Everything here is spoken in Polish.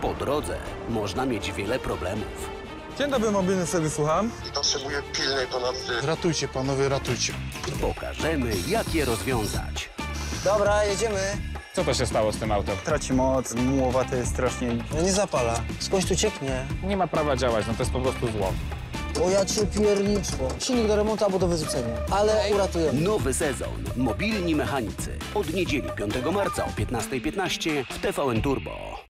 Po drodze można mieć wiele problemów. Dzień dobry, mobilny serwis, słucham. Potrzebuję pilnej pomocy. Ratujcie, panowie, ratujcie. Pokażemy, jak je rozwiązać. Dobra, jedziemy. Co to się stało z tym autem? Traci moc, mułowaty jest strasznie. No nie zapala. Skądś tu cieknie. Nie ma prawa działać, no to jest po prostu zło. O ja cię pierniczło. Silnik do remontu albo do wyrzucenia. Ale uratujemy. Nowy sezon. Mobilni mechanicy. Od niedzieli 5 marca o 15:15 w TVN Turbo.